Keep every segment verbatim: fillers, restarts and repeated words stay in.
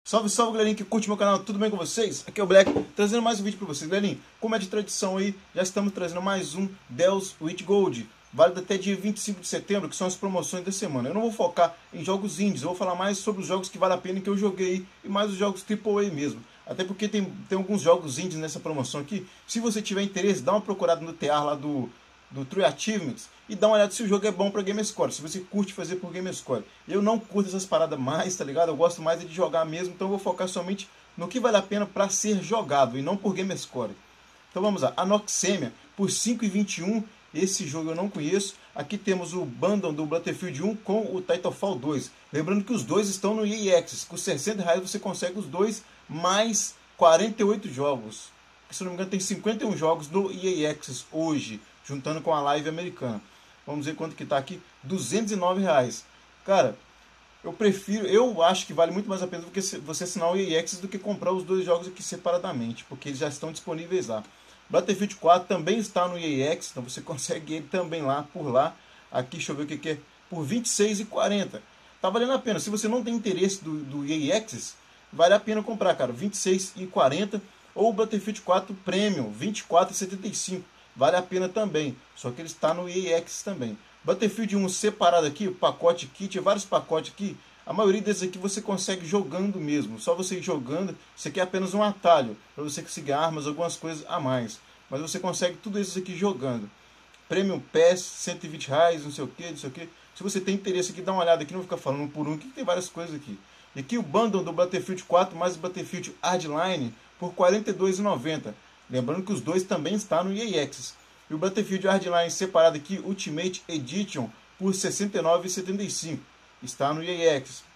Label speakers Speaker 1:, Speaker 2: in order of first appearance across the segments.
Speaker 1: Salve, salve, galerinha que curte meu canal, tudo bem com vocês? Aqui é o Black, trazendo mais um vídeo pra vocês, galerinha. Como é de tradição aí, já estamos trazendo mais um Deus Witch Gold, válido até dia vinte e cinco de setembro, que são as promoções da semana. Eu não vou focar em jogos indies, eu vou falar mais sobre os jogos que vale a pena que eu joguei e mais os jogos triplo A mesmo. Até porque tem, tem alguns jogos indies nessa promoção aqui. Se você tiver interesse, dá uma procurada no T A lá do... do True Achievements e dá uma olhada se o jogo é bom pra Gamerscore, se você curte fazer por Gamerscore. Eu não curto essas paradas mais, tá ligado? Eu gosto mais de jogar mesmo, então eu vou focar somente no que vale a pena pra ser jogado e não por Gamerscore. Então vamos lá, Anoxemia por cinco reais e vinte e um, esse jogo eu não conheço. Aqui temos o bundle do Battlefield um com o Titanfall dois. Lembrando que os dois estão no E A Access, com sessenta reais você consegue os dois mais quarenta e oito jogos. Se não me engano tem cinquenta e um jogos do E A Access hoje, juntando com a live americana. Vamos ver quanto que tá aqui. duzentos e nove reais. Cara, eu prefiro, eu acho que vale muito mais a pena do que você assinar o E A Access do que comprar os dois jogos aqui separadamente, porque eles já estão disponíveis lá. Battlefield quatro também está no E A Access, então você consegue ele também lá, por lá. Aqui, deixa eu ver o que, que é, por vinte e seis reais e quarenta centavos. Tá valendo a pena. Se você não tem interesse do, do E A Access, vale a pena comprar, cara. vinte e seis reais e quarenta centavos. Ou o Battlefield quatro Premium, vinte e quatro reais e setenta e cinco centavos. Vale a pena também, só que ele está no E A Access também. Battlefield um separado aqui, o pacote kit, vários pacotes aqui. A maioria desses aqui você consegue jogando mesmo. Só você ir jogando, isso aqui é apenas um atalho, para você conseguir armas, algumas coisas a mais. Mas você consegue tudo isso aqui jogando. Premium Pass, cento e vinte reais, não sei o que, não sei o que. Se você tem interesse aqui, dá uma olhada aqui, não vou ficar falando um por um, que tem várias coisas aqui. E aqui o bundle do Battlefield quatro mais o Battlefield Hardline por quarenta e dois reais e noventa centavos. Lembrando que os dois também estão no E A Access. E o Battlefield Hardline separado aqui, Ultimate Edition, por sessenta e nove reais e setenta e cinco centavos. Está no E A Access.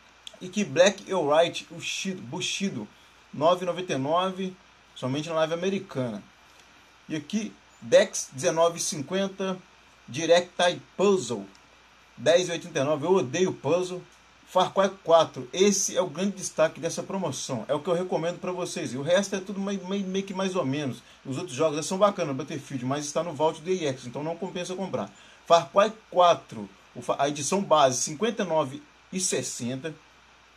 Speaker 1: E que Black and White Bushido, nove reais e noventa e nove centavos, somente na live americana. E aqui Dex, dezenove reais e cinquenta centavos. Direct Type Puzzle, dez reais e oitenta e nove centavos. Eu odeio puzzle. Far Cry quatro, esse é o grande destaque dessa promoção, é o que eu recomendo para vocês. E o resto é tudo meio, meio, meio que mais ou menos. Os outros jogos são bacanas, Battlefield, mas está no vault do E A Access, então não compensa comprar. Far Cry quatro, a edição base, cinquenta e nove reais e sessenta centavos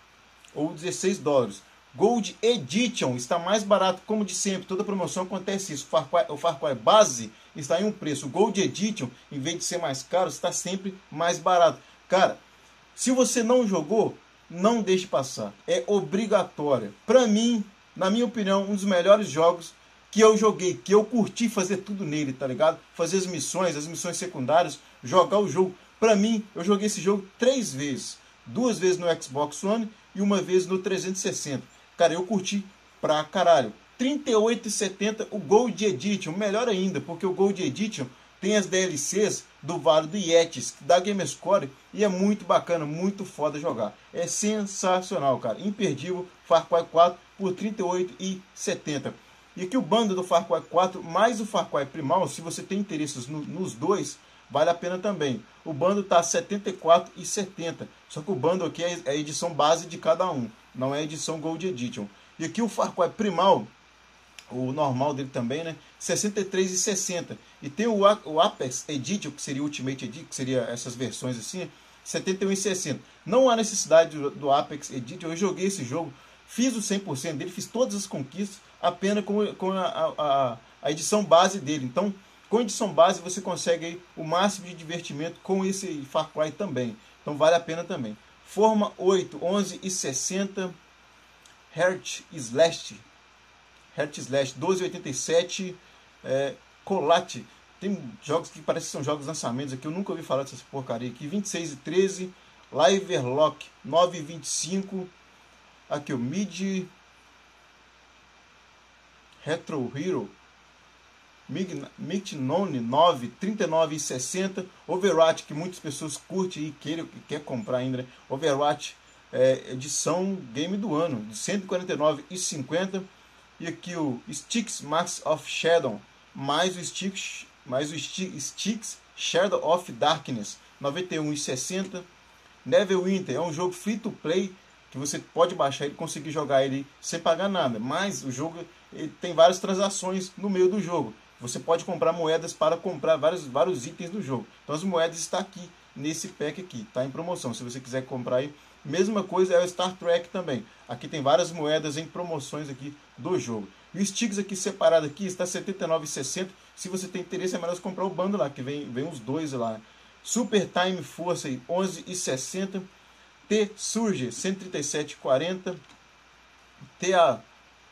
Speaker 1: ou dezesseis dólares. Gold Edition está mais barato, como de sempre, toda promoção acontece isso. O Far Cry, o Far Cry base está em um preço, o Gold Edition, em vez de ser mais caro, está sempre mais barato. Cara, se você não jogou, não deixe passar. É obrigatório. Pra mim, na minha opinião, um dos melhores jogos que eu joguei, que eu curti fazer tudo nele, tá ligado? Fazer as missões, as missões secundárias, jogar o jogo. Pra mim, eu joguei esse jogo três vezes. Duas vezes no Xbox One e uma vez no trezentos e sessenta. Cara, eu curti pra caralho. trinta e oito reais e setenta centavos o Gold Edition. Melhor ainda, porque o Gold Edition tem as D L Cs do Vale do Yetis, da Gamerscore, e é muito bacana, muito foda jogar. É sensacional, cara. Imperdível, Far Cry quatro por trinta e oito reais e setenta centavos. E aqui o bundle do Far Cry quatro mais o Far Cry Primal, se você tem interesses no, nos dois, vale a pena também. O bundle está setenta e quatro reais e setenta centavos. Só que o bundle aqui é a edição base de cada um, não é a edição Gold Edition. E aqui o Far Cry Primal, o normal dele também, né? sessenta e três reais e sessenta centavos. E tem o, o Apex Edition, que seria o Ultimate Edition, que seria essas versões assim, setenta e um reais e sessenta centavos. Não há necessidade do, do Apex Edition. Eu joguei esse jogo, fiz o cem por cento dele, fiz todas as conquistas, apenas com, com a, a, a edição base dele. Então, com a edição base, você consegue aí o máximo de divertimento com esse Far Cry também. Então, vale a pena também. Forma oito, onze reais e sessenta centavos. Heart Slash. Heart Slash, doze reais e oitenta e sete centavos. É, Colate. Tem jogos que parecem que são jogos lançamentos aqui. Eu nunca ouvi falar dessa porcaria aqui. vinte e seis reais e treze centavos. Liverlock, nove reais e vinte e cinco centavos. Aqui o Mid Retro Hero. Midnone nove, trinta e nove reais e sessenta centavos. Overwatch, que muitas pessoas curtem e querem, quer comprar ainda, né? Overwatch, é, edição game do ano, de cento e quarenta e nove reais e cinquenta centavos. E aqui o Styx Max of Shadow, mais o Styx, mais o Styx Shadow of Darkness, noventa e um reais e sessenta centavos. Neverwinter é um jogo free to play, que você pode baixar e conseguir jogar ele sem pagar nada. Mas o jogo ele tem várias transações no meio do jogo. Você pode comprar moedas para comprar vários, vários itens do jogo. Então as moedas estão aqui nesse pack aqui, tá em promoção. Se você quiser comprar aí, Mesma coisa é o Star Trek também. Aqui tem várias moedas em promoções aqui do jogo. E o Sticks aqui separado aqui está setenta e nove reais e sessenta centavos. Se você tem interesse, é melhor você comprar o bando lá, que vem, vem os dois lá. Super Time Força aí, onze reais e sessenta centavos. T Surge, cento e trinta e sete reais e quarenta centavos. T A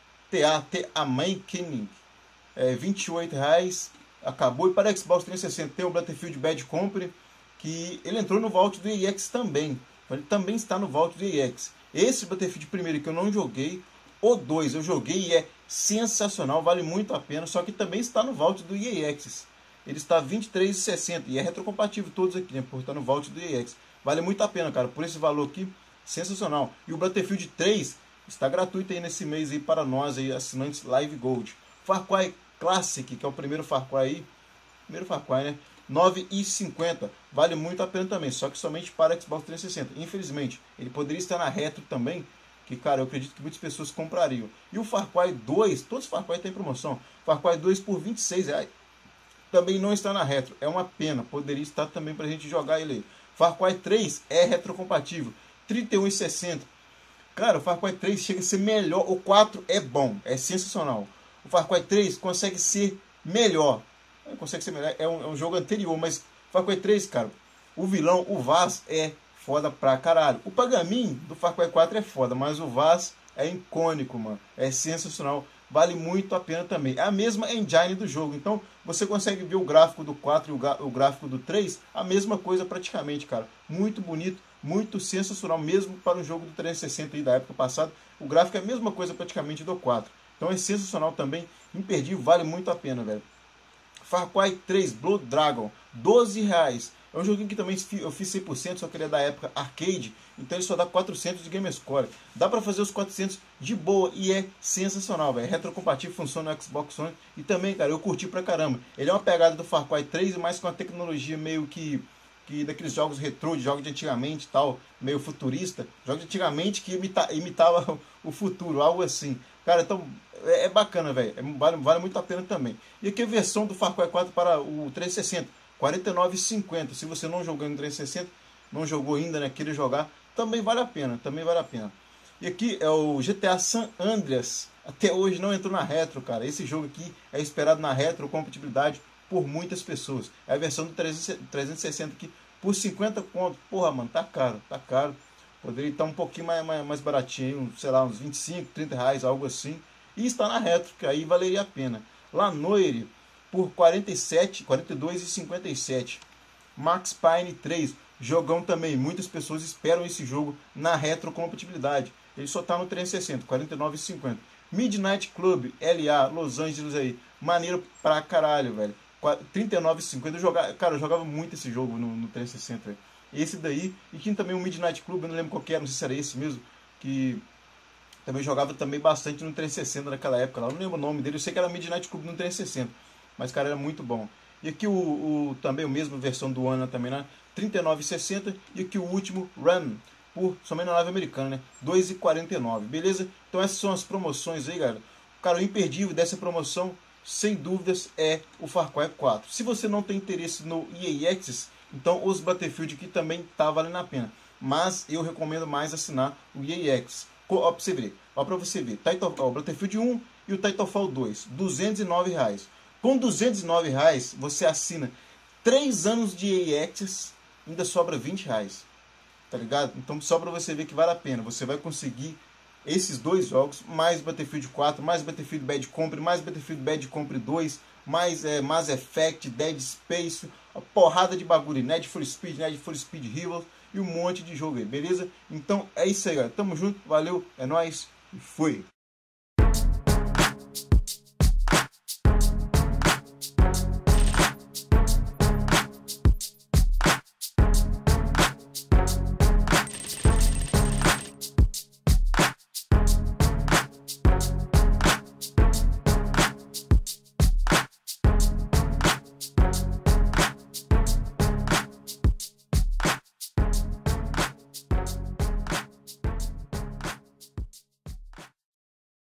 Speaker 1: T A T Awakening, é, vinte e oito reais. Acabou. E para Xbox trezentos e sessenta tem o Battlefield Bad Company, que ele entrou no Vault do E X também. Ele também está no Vault do E X. Esse Battlefield primeiro que eu não joguei, o dois eu joguei e é sensacional, vale muito a pena, só que também está no Vault do E X. Ele está vinte e três reais e sessenta centavos e é retrocompatível todos aqui, né, por estar no Vault do E X. Vale muito a pena, cara, por esse valor aqui, sensacional. E o Battlefield três está gratuito aí nesse mês aí para nós aí, assinantes Live Gold. Far Cry Classic, que é o primeiro Far Cry aí, primeiro Far Cry, né? nove reais e cinquenta centavos. Vale muito a pena também, só que somente para Xbox trezentos e sessenta. Infelizmente, ele poderia estar na Retro também, que, cara, eu acredito que muitas pessoas comprariam. E o Far Cry dois, todos os Far Cry tem promoção. Far Cry dois por vinte e seis reais. Também não está na Retro. É uma pena, poderia estar também para a gente jogar ele aí. Far Cry três é retrocompatível, trinta e um reais e sessenta centavos. Cara, o Far Cry três chega a ser melhor. O quatro é bom, é sensacional. O Far Cry três consegue ser melhor. Consegue ser melhor. É um, é um jogo anterior, mas Far Cry três, cara, o vilão, o Vaz, é foda pra caralho. O Pagamin do Far Cry quatro é foda, mas o Vaz é icônico, mano. É sensacional. Vale muito a pena também. É a mesma engine do jogo. Então, você consegue ver o gráfico do quatro e o gráfico do três, a mesma coisa praticamente, cara. Muito bonito, muito sensacional, mesmo para um jogo do trezentos e sessenta aí da época passada. O gráfico é a mesma coisa praticamente do quatro. Então, é sensacional também, imperdível, vale muito a pena, velho. Far Cry três Blood Dragon, doze reais. É um joguinho que também eu fiz cem por cento, só que ele é da época arcade, então ele só dá quatrocentos de Game Score. Dá pra fazer os quatrocentos de boa e é sensacional, velho. Retrocompatível, funciona no Xbox One e também, cara, eu curti pra caramba. Ele é uma pegada do Far Cry três, mas com a tecnologia meio que, que daqueles jogos retrô, de jogos de antigamente e tal, meio futurista. Jogos de antigamente que imita, imitava o futuro, algo assim. Cara, então é, é bacana, velho. É, vale, vale muito a pena também. E aqui a versão do Far Cry quatro para o trezentos e sessenta, quarenta e nove reais e cinquenta centavos. Se você não jogou no trezentos e sessenta, não jogou ainda, né, queira jogar, também vale a pena, também vale a pena. E aqui é o G T A San Andreas. Até hoje não entrou na Retro, cara. Esse jogo aqui é esperado na retrocompatibilidade por muitas pessoas. É a versão do trezentos e sessenta aqui por cinquenta conto. Porra, mano, tá caro, tá caro. Poderia estar um pouquinho mais, mais, mais baratinho, sei lá, uns vinte e cinco, trinta reais, algo assim. E está na Retro, que aí valeria a pena. La Noire por quarenta e sete, quarenta e dois reais e cinquenta e sete. Max Payne três, jogão também. Muitas pessoas esperam esse jogo na retrocompatibilidade. Ele só está no trezentos e sessenta, quarenta e nove reais e cinquenta. Midnight Club L A, Los Angeles aí. Maneiro pra caralho, velho. trinta e nove reais e cinquenta. Eu jogava, cara, eu jogava muito esse jogo no, no trezentos e sessenta, velho. Esse daí, e tinha também o Midnight Club, eu não lembro qual que era, não sei se era esse mesmo, que também jogava também bastante no trezentos e sessenta naquela época, lá. Eu não lembro o nome dele, eu sei que era Midnight Club no trezentos e sessenta, mas cara, era muito bom. E aqui o, o também a mesma versão do Ana também, né? trinta e nove reais e sessenta, e aqui o último, Run, por somente na nave americana, né? dois reais e quarenta e nove, beleza? Então essas são as promoções aí, galera. Cara, o imperdível dessa promoção, sem dúvidas, é o Far Cry quatro. Se você não tem interesse no E A Access, então os Battlefield aqui também tá valendo a pena. Mas eu recomendo mais assinar o E A Access. Ó, pra você ver, ó, pra você ver. Title, ó, o Battlefield um e o Titanfall dois, duzentos e nove reais. Com duzentos e nove reais, você assina três anos de E A Access, ainda sobra vinte reais. Tá ligado? Então só pra você ver que vale a pena. Você vai conseguir esses dois jogos, mais Battlefield quatro, mais Battlefield Bad Company, mais Battlefield Bad Company dois, mais é, Mass Effect, Dead Space, a porrada de bagulho, Need for Speed, Need for Speed Heroes e um monte de jogo aí, beleza? Então é isso aí, galera. Tamo junto, valeu, é nóis e fui!